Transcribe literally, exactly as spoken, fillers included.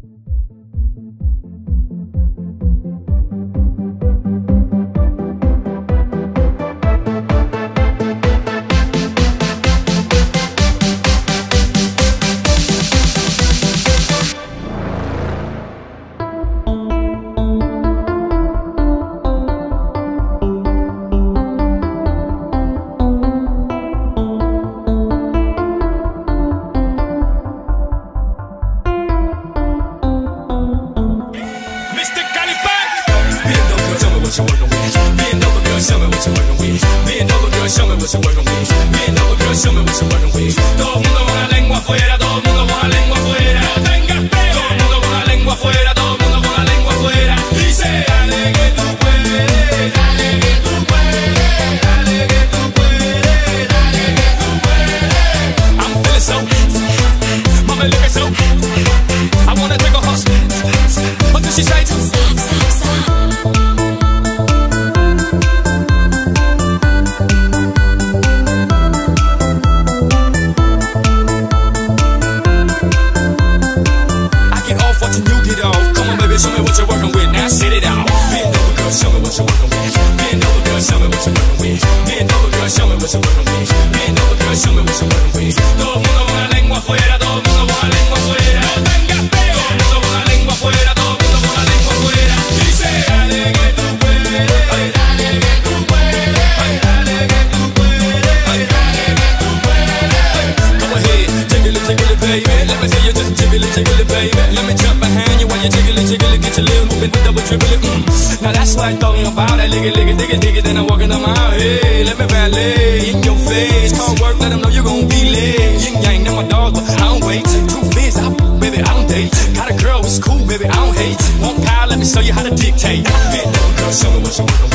Now that's what I'm talking about. That lick it, lick it, dig it, dig it, then I'm walking on my hey, let me ballet in your face. Can't work, let them know you're gon' be late. Yin yang, they're my dogs, but I don't wait. Two fists, I, baby, I don't date. Got a girl, it's cool, baby, I don't hate. One pile, let me show you how to dictate. Bend over, girl, show me what you want.